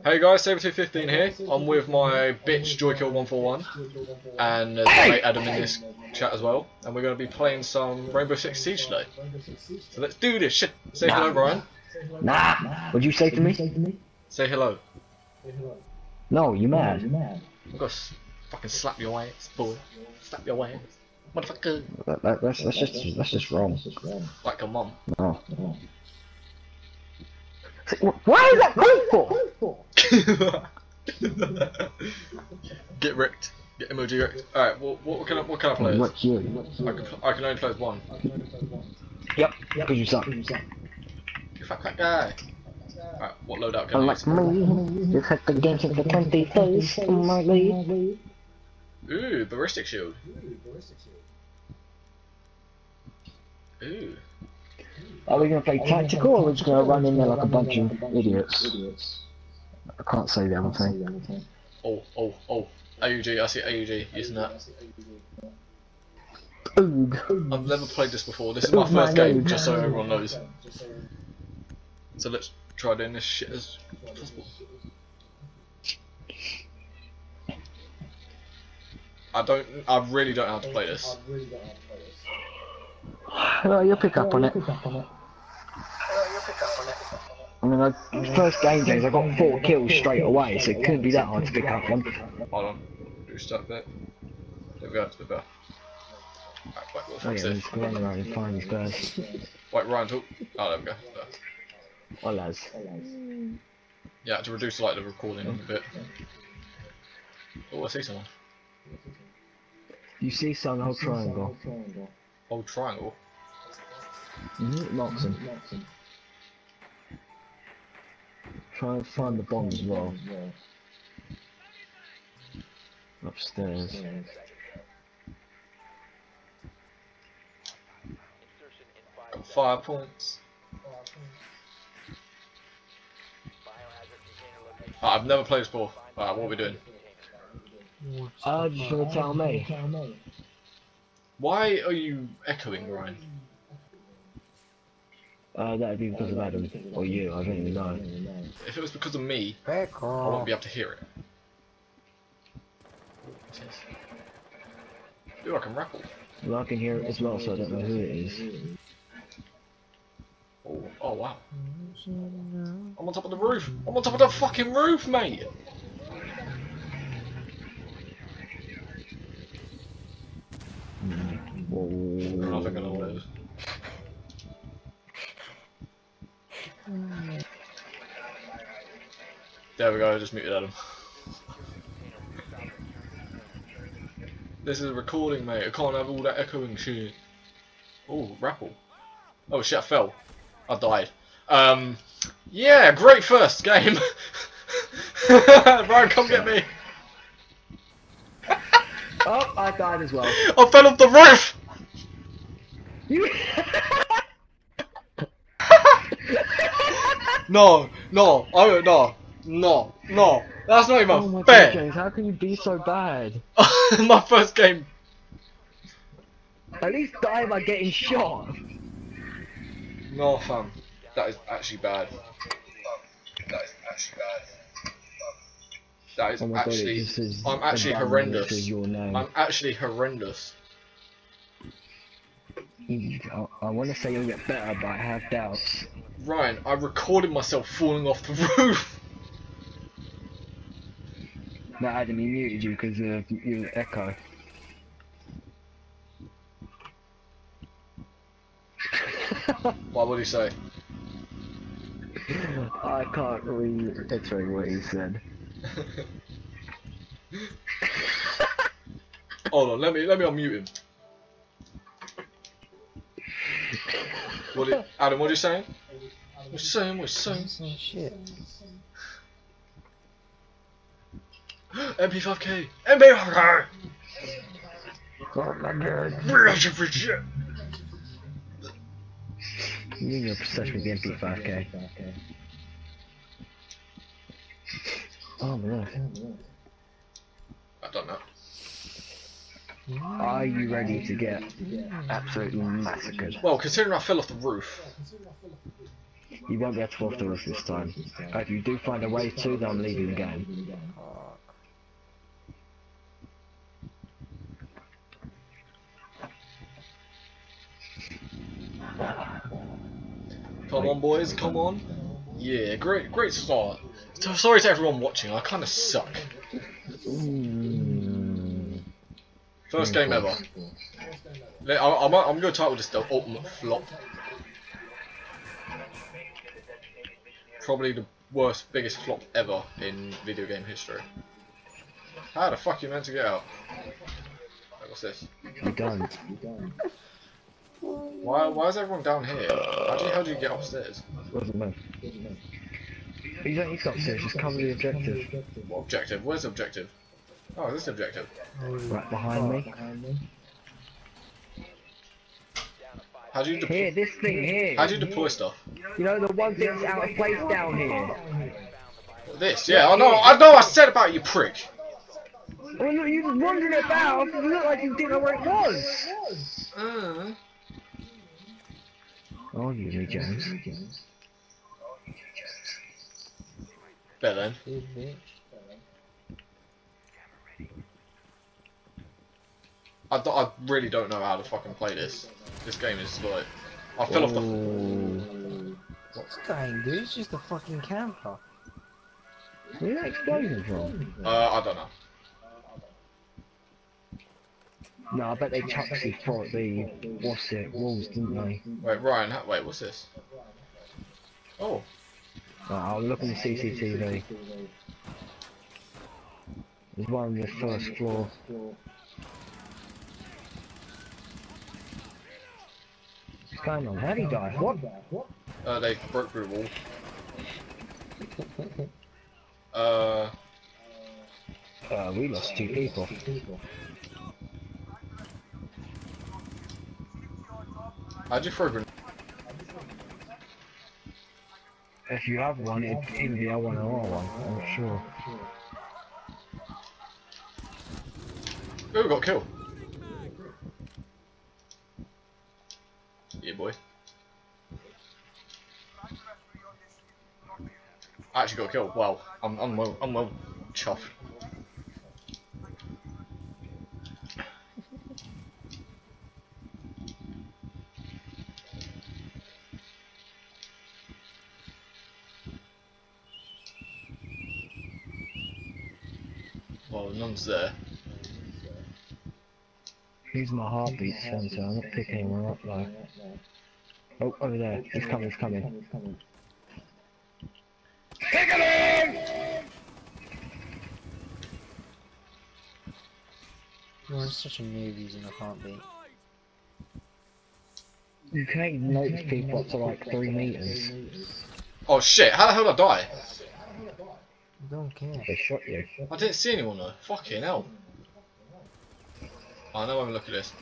Hey guys, Saber215 here. I'm with my bitch Joykill141 and there's my mate Adam in this chat as well, and we're going to be playing some Rainbow Six Siege today. So let's do this shit. Say hello, Ryan. Nah. What'd you say to me? Say hello. No, you mad? I'm going to fucking slap your ass, boy. Slap your ass. Motherfucker. That's just wrong. Like a mum. No. Why is that going for? Get wrecked. Get emoji wrecked. Alright, well, what can I play as? What's you? I can only play as one. Yep, because you suck. You fuck that guy. Alright, what loadout can I Unlike use? me, you've had the game since the 21st in my league. Ooh, ballistic shield. Ooh. Are we going to play tactical or are we just going to run in there like a bunch of idiots? I can't say the other thing. Oh. AUG, I see AUG using that. Oog. I've never played this before. This is my first game, just so everyone knows. So let's try doing this shit as possible. I really don't know how to play this. Well, you'll pick up on it. I mean, first game days, I got 4 kills straight away, so it couldn't be that hard to pick up on. Hold on, do stuff there. There we go, it's a bit better. Right, wait, what the fuck's this? He's going around and find these guys. Wait, Ryan, talk. Oh, there we go. There. Oh, lads. Yeah, to reduce like the recording a bit. Oh, I see someone. You see some whole triangle. Old triangle. It marks them. Try and find the bomb as well. Upstairs. Got 5 points. I've never played this before. Alright, what are we doing? Just gonna tell me. Why are you echoing, Ryan? That'd be because of Adam. Or you, I don't even know. If it was because of me, I wouldn't be able to hear it. Dude, I can rappel. Well, I can hear it as well, so I don't know who it is. Oh wow. I'm on top of the roof. I'm on top of the fucking roof, mate. Whoa. I think I know what it is. There we go, I just muted Adam. This is a recording, mate. I can't have all that echoing shit. Oh, rappel. Oh shit, I fell. I died. Yeah, great first game. Ryan, come get me. Oh, I died as well. I fell off the roof. You. No. That's not even Oh my fair. God, James, how can you be so bad? My first game. At least die by getting shot. No, fam. That is actually bad. That is Oh my God, actually. it just says I'm actually above horrendous. it says your name. I'm actually horrendous. I want to say you'll get better, but I have doubts. Ryan, I recorded myself falling off the roof. No, Adam, he muted you because of your echo. What would he say? I can't reiterate what he said. Hold on, let me unmute him. Adam, what are you saying? What you saying? Oh shit. MP5K! MP5K! Oh my God. You need your obsession with the MP5K. Oh man. I don't know. Are you ready to get absolutely massacred? Well, considering I fell off the roof. You won't be able to off the roof this time. If you do find a way to, then I'm leaving the game. Come on, boys, come on. Yeah, great start. Sorry to everyone watching, I kind of suck. First game ever. I'm going to title this the ultimate flop. Probably the worst, biggest flop ever in video game history. How the fuck are you meant to get out? Wait, what's this? You don't. Why is everyone down here? How do you get upstairs? Doesn't matter. You don't need to upstairs, just cover the objective. What objective? Where's the objective? Oh, this is the objective. Right behind me. How do you deploy? Here, this thing here. How do you deploy stuff? You know the one thing that's out of place down here. This, yeah, I know, I said about you, prick. Well, look, you just wandering about. It looked like you didn't know where it was. Oh, you, James. Better then. I really don't know how to fucking play this. This game is like, I fell off the. What's going, dude? It's just a fucking camper. Where's that explosion from? I don't know. No, I bet they chucked the what's it, walls, didn't they? Wait, Ryan, wait, what's this? Oh, I'll look on the CCTV. There's one on the first floor. What's going on? How did he die? What? they broke through the wall. We lost 2 people. How'd you throw a grenade? If you have one, it'd either be L1 or R1, I'm sure. Oh, we got killed. Yeah, boy. I actually got killed. Wow, I'm well chuffed. Well, none's there. Use my heartbeat sensor, I'm not picking anyone up though. Oh, over there. He's coming, he's coming. Pick him! You're such a noob using a heartbeat. You can't even notice people up to like 3 meters. Oh shit, how the hell did I die? I don't care. They shot you. I didn't see anyone though. Fucking hell. I know I'm look at this.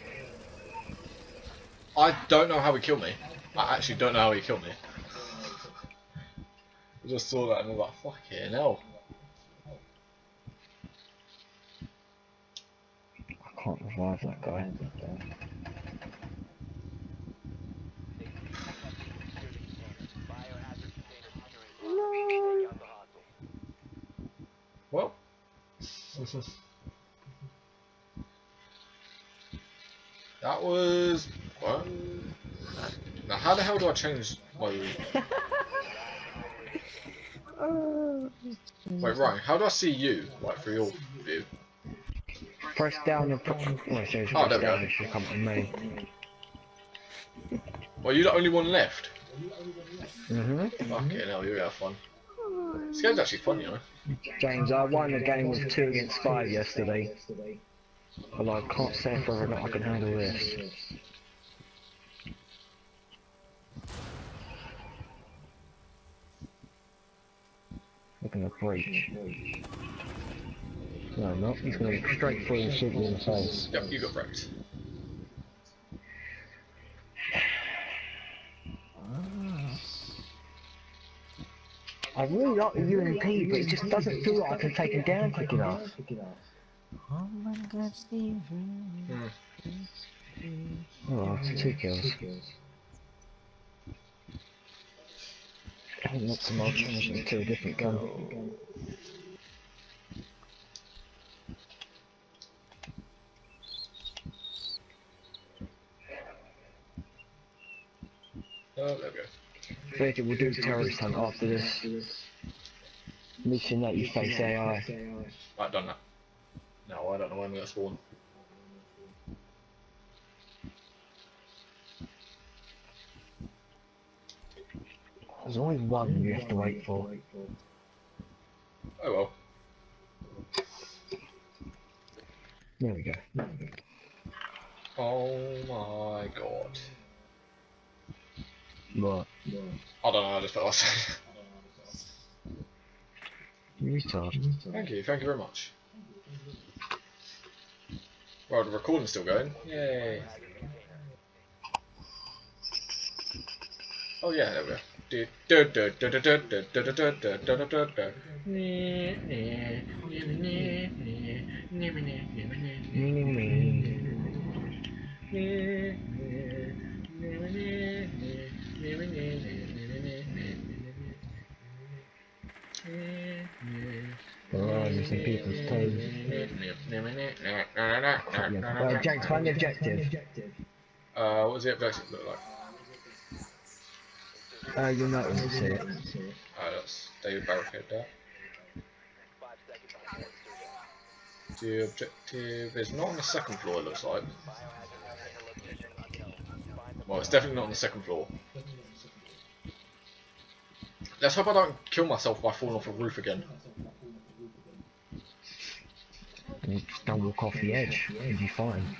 I don't know how he killed me. I actually don't know how he killed me. I just saw that and I was like, fucking hell. I can't revive that guy. Well. That was... What? Now how the hell do I change my... Wait, Ryan, how do I see you? Like, for your view? Press down and put... Oh, so Oh, there we go. it should come to me. Well, you're the only one left. Mm-hmm. Fucking hell, you're gonna have fun. This game's actually fun, you know. James, I won the game with 2 against 5 yesterday. But I can't say for whether or not I can handle this. We're gonna breach. No, not. He's gonna look straight through and shoot me in the face. Yep, you got wrecked. I really like the UMP, but it just doesn't feel like I can take him down quick enough. Oh my god, Steven. Oh, 2 kills. I think that's some more changing to a different gun. Oh, there we go. Virgil, we'll do terrorist hunt after this. Mission that you face AI. Right, done that. No, I don't know when we're gonna spawn. There's only one you have to wait for. Oh well. There we go. Oh my god. What? I don't know, I just felt like saying. Retard. Thank you very much. Right, the recording's still going. Yay. Oh yeah, there we go. Oh, using people's toes. James, find the objective. What does the objective look like? You'll notice to see it. That's David Barricade there. The objective is not on the second floor, it looks like. Well, it's definitely not on the second floor. Let's hope I don't kill myself by falling off a roof again. You just don't walk off the edge, you'll be fine.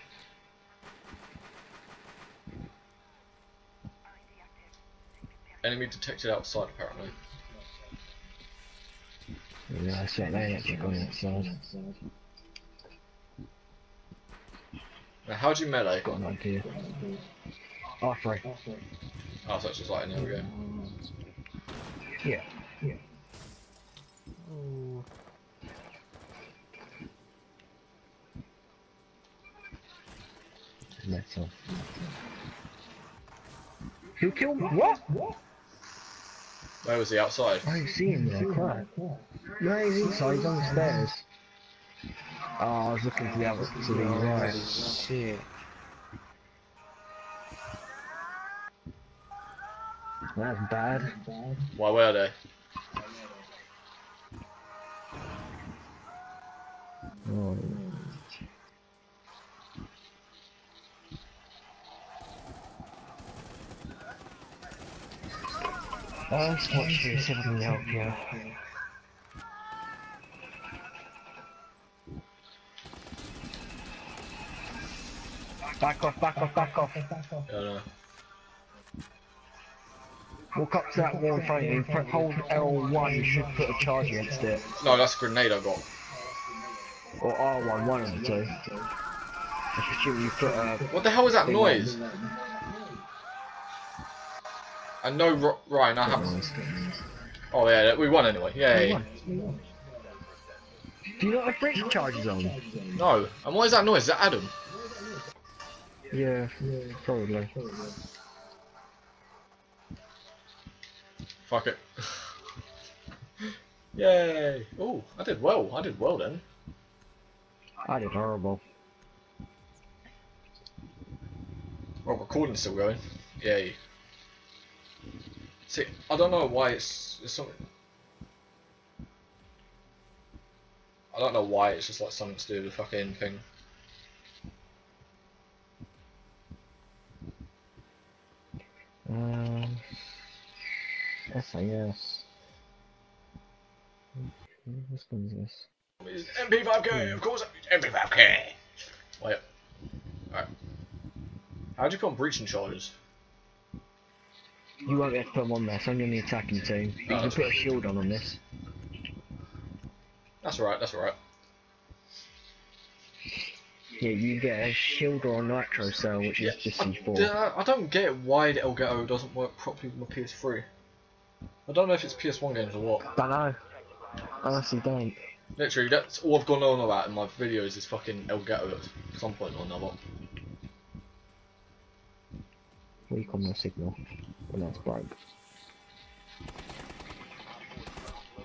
Enemy detected outside, apparently. Yeah, I said they actually gone outside. Now, how do you melee? Got an idea. R3. Oh, so it's just like, there we go. Yeah. Ooh. Metal. Who killed me? What? Where was he outside? I ain't see him there, crap. No, he's inside, he's on the stairs. Oh, I was looking to the other, to the right. Shit. That's bad. Why were they? Oh. Let's watch this, see if I can help you. Back off, back off, back off. I don't know. Walk up to that wall in front of you, hold L1, you should put a charge against it. No, that's a grenade I got. Or R1, one of the two. I presume you put a... What the hell was that noise? I know, Ryan, I have... Oh yeah, we won anyway, yay. Do you not have breach charges on? No, and what is that noise? Is that Adam? Yeah, probably. Fuck it. Yay! Oh, I did well then. I did horrible. Well, recording's still going. Yay. See, I don't know why it's something. I don't know why it's just like something to do with the fucking thing. SAS. Which one is this? It's MP5K, of course it's MP5K. Wait. Alright. How'd you put on breaching charges? You won't be able to put them on there, it's only on the attacking team. But you can put a shield on this. That's alright, that's alright. Yeah, you get a shield or a nitro cell, which is just C4. I don't get why the Elgato doesn't work properly with my PS3. I don't know if it's PS1 games or what. Don't know. Honestly don't. Literally, that's all I've gone on about in my videos is fucking Elgato at some point or another. Weak on the signal when that's broke.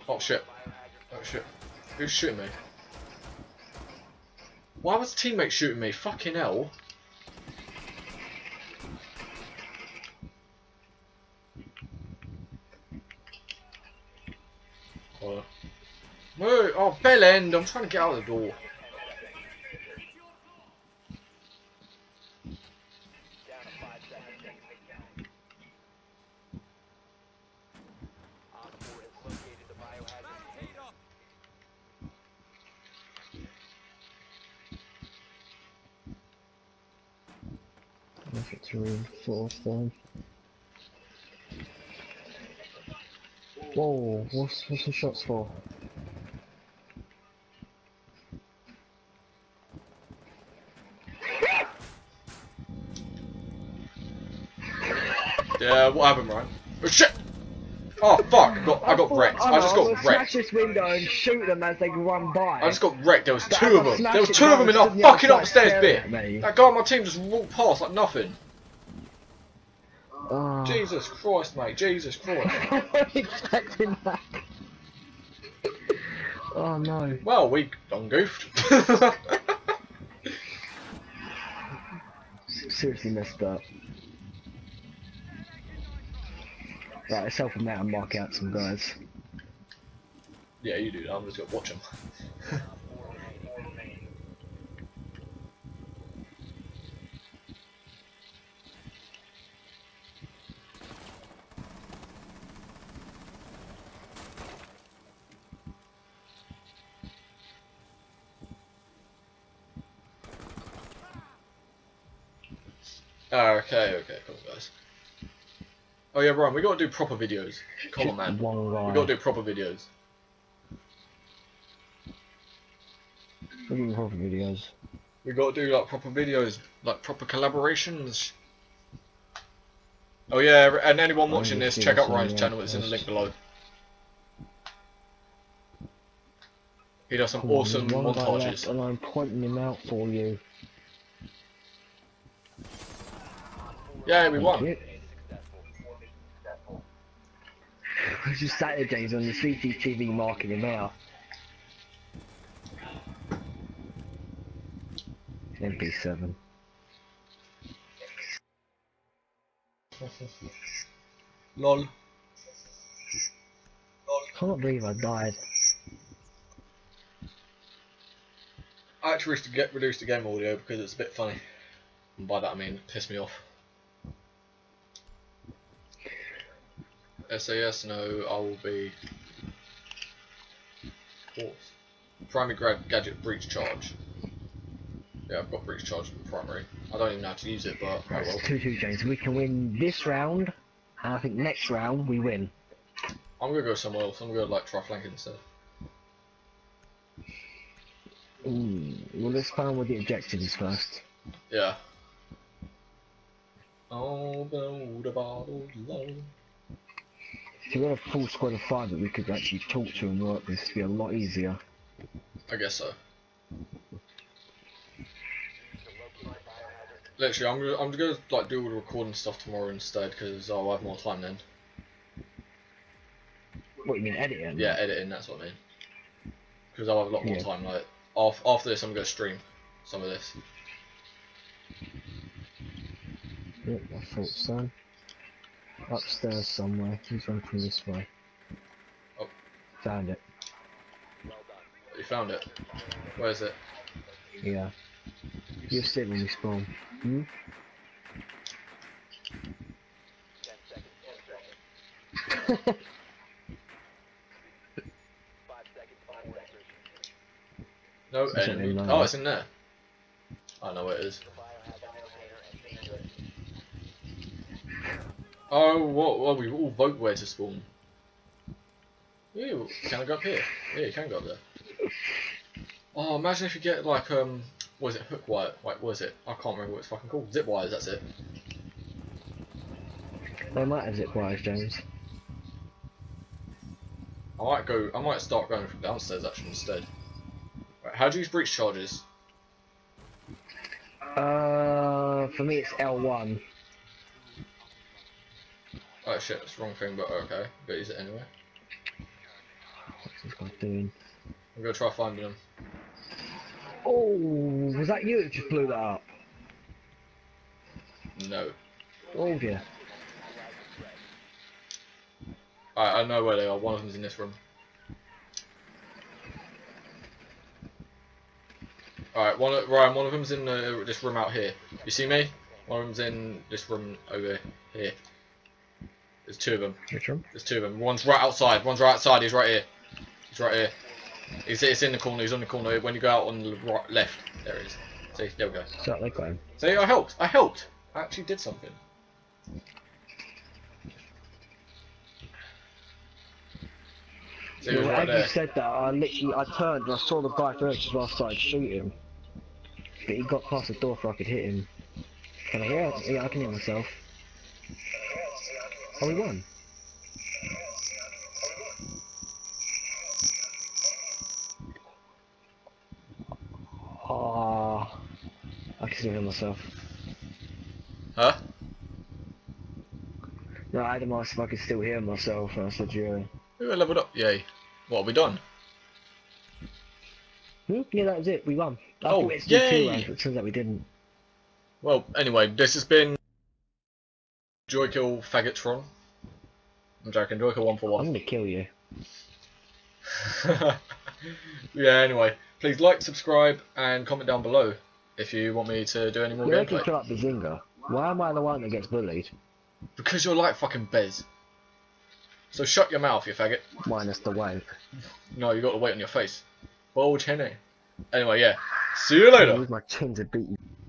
Oh shit. Oh shit. Who's shooting me? Why was the teammate shooting me? Fucking hell. Move! Oh, bell end! I'm trying to get out of the door. Nothing to reinforce them. Whoa, what's the shots for? Yeah, what happened, Ryan? Oh shit! Oh fuck! I got wrecked. I just got smash wrecked. this window and shoot them as they run by. I just got wrecked. There was But two as of I them. There was smashed two it, of them in guys our stood on the fucking other side upstairs staring bit. at me. That guy on my team just walked past like nothing. Oh. Jesus Christ, mate. Jesus Christ. I wasn't expecting that. Oh no. Well, we done goofed. Seriously messed up. Right, let's help him out and mark out some guys. Yeah, you do that. I'm just gonna watch them. Okay, cool guys. Oh yeah, Brian, we gotta do proper videos. Come on, man. One guy. We gotta do proper videos. What do you mean proper videos? We gotta do like proper videos, like proper collaborations. Oh yeah, and anyone watching this, check out Ryan's channel. It's in the link below. He does some awesome One guy montages. left and I'm pointing him out for you. Yeah, we won. It's just Saturdays on the CCTV marking him out. MP7. Lol. Can't believe I died. I actually wish to reduce the game audio because it's a bit funny. And by that I mean piss me off. SAS, no, I will be. Force. Primary gadget breach charge. Yeah, I've got breach charge in primary. I don't even know how to use it, but oh well. 2-2, James. We can win this round, and I think next round we win. I'm gonna go somewhere else. I'm gonna go like try flanking instead. Well, let's find what the objective is first. Yeah. Oh, blow the bottle low. If we had a full squad of 5 that we could actually talk to and work with, it'd be a lot easier. I guess so. Literally, I'm gonna like do all the recording stuff tomorrow instead because I'll have more time then. What, you mean editing? Yeah, editing. That's what I mean. Because I'll have a lot more time. Like after this, I'm gonna stream some of this. Yep, I thought so. Upstairs somewhere. He's run from this way. Oh. Found it. You found it. Where is it? Yeah. You'll see it when we spawn. Hmm? No It's enemy. in there. Oh, it's in there. I know where it is. Oh, what? We all vote where to spawn. Ew, can I go up here? Yeah, you can go up there. Oh, imagine if you get like what is it, hook wire? Wait, what is it? I can't remember what it's fucking called. Zip wires. That's it. They might have zip wires, James. I might start going from downstairs actually instead. Right, how do you use breach charges? For me it's L1. Oh shit, that's the wrong thing, but okay. But use it anyway. this guy doing? I'm gonna try finding them. Oh, was that you that just blew that up? No. Oh dear. Alright, I know where they are. One of them's in this room. Alright, Ryan, one of them's in this room out here. You see me? One of them's in this room over here. There's two of them. Which room? There's two of them. One's right outside. One's right outside. He's right here. He's right here. It's in the corner. He's on the corner. When you go out on the right, left, there he is. See, there we go. So they got him. See, I helped. I helped. I actually did something. See, he was right As there. you said that, I turned and I saw the guy first as well. I started shooting, but he got past the door before I could hit him. Can I hear? Yeah, I can hear myself. Oh, we won. Ah, I can still hear myself. Huh? No, I had him ask if I could still hear myself, and I said yeah. We were leveled up. Yay. What have we done? Yeah, that was it. We won. I Oh, thought it was 2 yay! rounds, but it turns out we didn't. Well, anyway, this has been Joykill Faggotron. I'm joking, Joykill I'm 141. gonna kill you. Yeah, anyway, please like, subscribe, and comment down below if you want me to do any more You reckon gameplay. kill up Bazinga? Why am I the one that gets bullied? Because you're like fucking Bez. So shut your mouth, you faggot. Minus the weight. No, you got the weight on your face. Bulge Henny. Anyway, yeah. See you later. Use my chin to beat you.